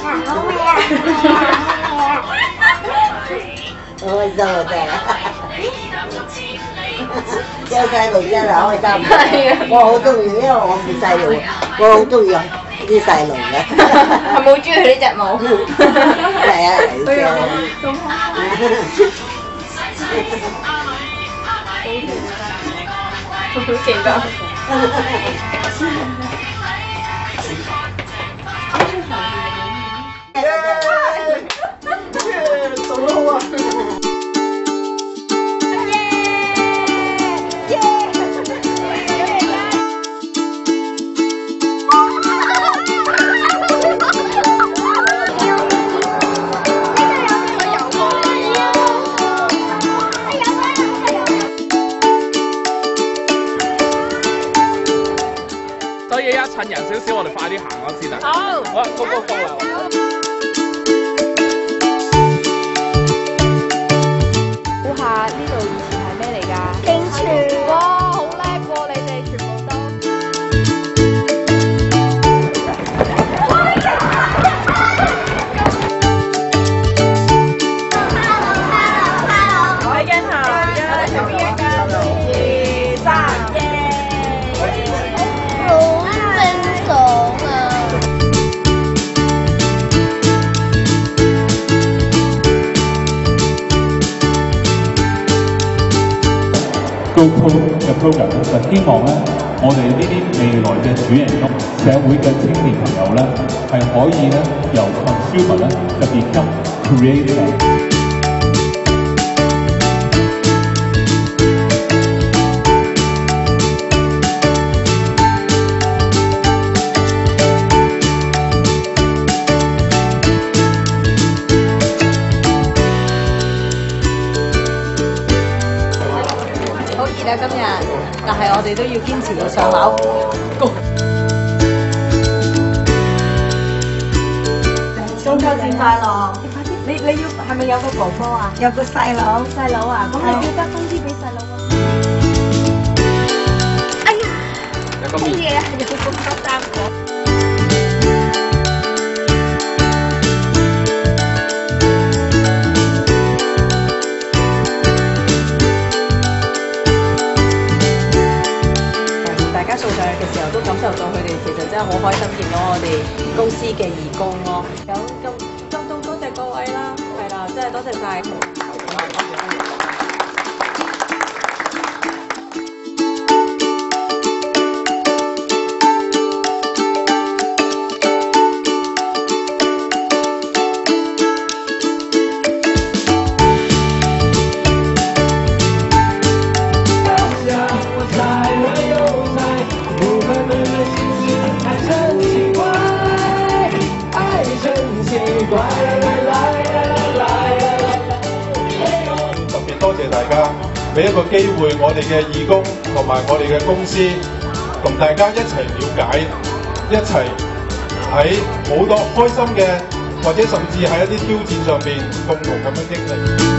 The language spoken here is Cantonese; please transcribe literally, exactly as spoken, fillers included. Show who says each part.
Speaker 1: 好開心啊真係！有細路真係開心。係啊！我好中意，因為我唔細路，我好中意啲細路嘅。
Speaker 2: 係咪好中意佢呢隻舞？
Speaker 1: 係啊，係啊。
Speaker 2: 好記得。
Speaker 1: 做得好啊！
Speaker 3: 所以而家趁人少少，我哋快啲行咗先啊！好，好，高高高啦！
Speaker 2: 估下呢度以前係咩嚟㗎？勁泉！哇，好叻喎！你哋全部都。我已經行咗去邊一間？二三耶！
Speaker 4: Go Pro 嘅 program 就希望咧，我哋呢啲未來嘅主人公、社會嘅青年朋友咧，係可以咧由 consumer 咧就 become creator。
Speaker 2: 今日，但係我哋都要堅持要上樓。中秋節快樂！你快啲，你你要係咪有個哥哥啊？有個細佬，細佬啊，咁你記得分啲俾細佬啊！哎呀，乜嘢啊？有咁多生果。掃上去嘅時候，都感受到佢哋其實真係好開心，見到我哋公司嘅義工咯。咁咁咁咁多謝各位啦，係啦，真係多謝晒。
Speaker 5: 特別多謝大家俾一個機會，我哋嘅義工同埋我哋嘅公司，同大家一齊了解，一齊喺好多開心嘅，或者甚至係一啲挑戰上邊共同咁樣經歷。